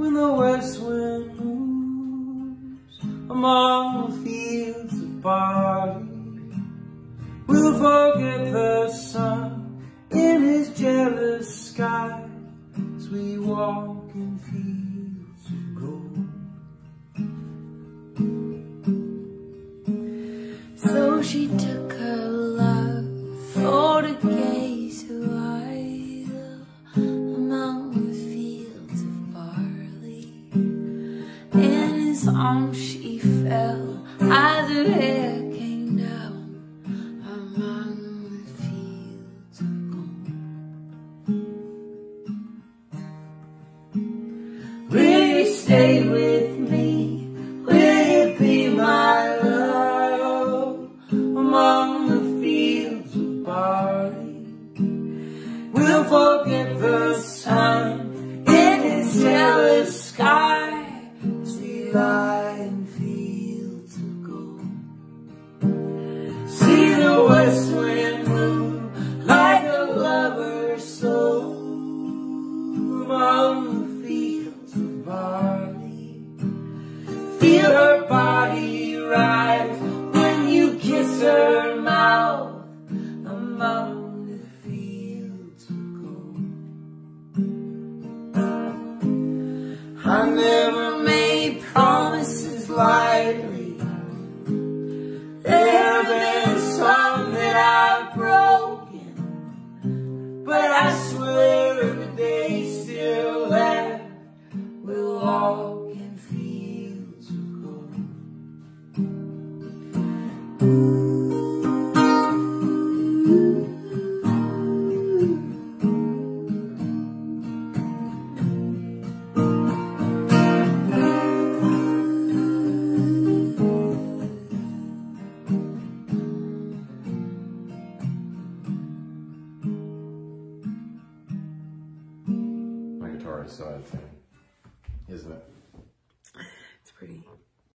when the west wind moves among the fields of barley. We'll forget the sun in his jealous sky as we walk in fields of gold. So she took her love for to gaze a while among the fields of barley. In his arms she fell as her hair came down among the fields of gold. Will you stay with me? Will you be my love among the fields of barley? We'll forget the sun in his jealous sky as we lie in fields of gold. See the west wind move like a lover's soul among the fields of barley. Feel her body rise when you kiss her mouth among the fields of gold. I never made promises lightly. There have been some that I've broken, but I swear every day still that we'll walk in fields of gold. My guitar is so thing, isn't it? It's pretty.